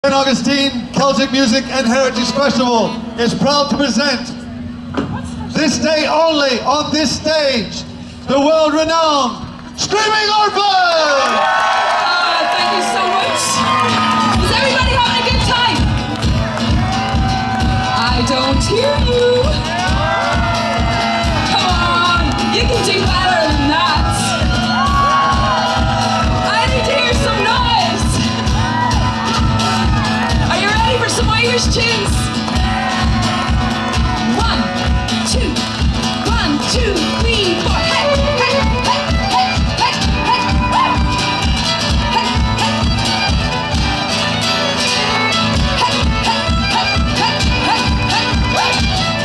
Augustine Celtic Music and Heritage Festival is proud to present this day only on this stage the world-renowned Screaming Orphans! Thank you so much. Is everybody having a good time? I don't hear you. Come on, you can do better than that. I need to hear some noise. Are you ready for some Irish tunes? 1, 2, 3, 4. Hey, hey, hey, hey, hey, hey, woo! Hey, hey, hey, hey, hey, hey, woo!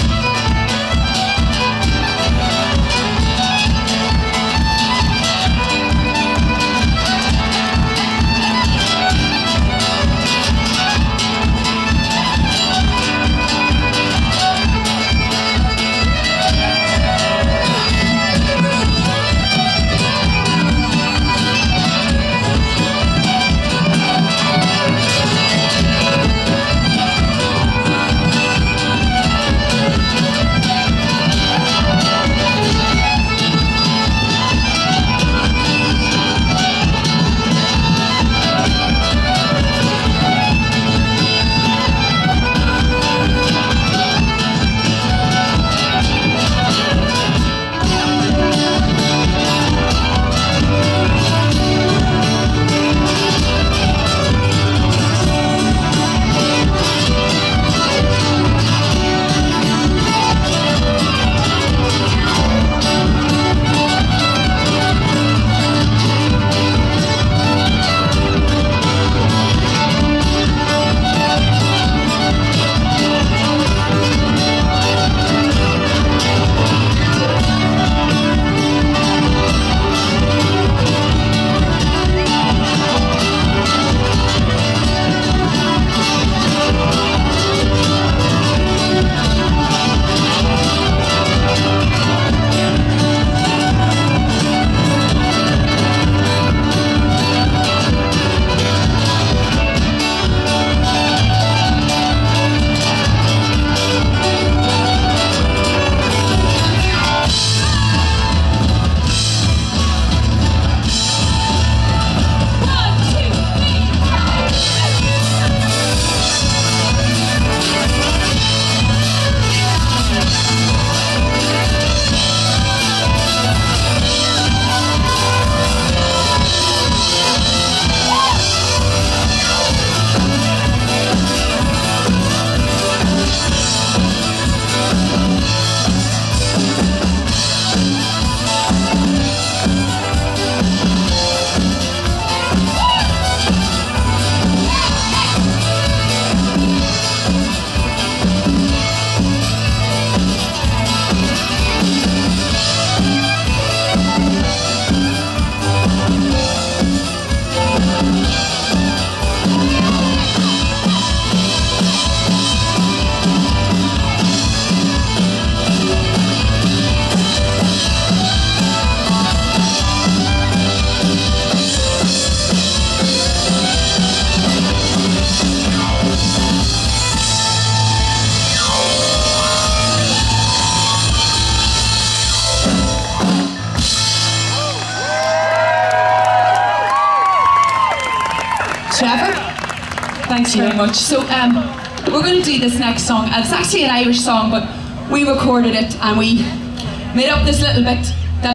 Trevor, thanks very much. So we're going to do this next song. It's actually an Irish song, but we recorded it and we made up this little bit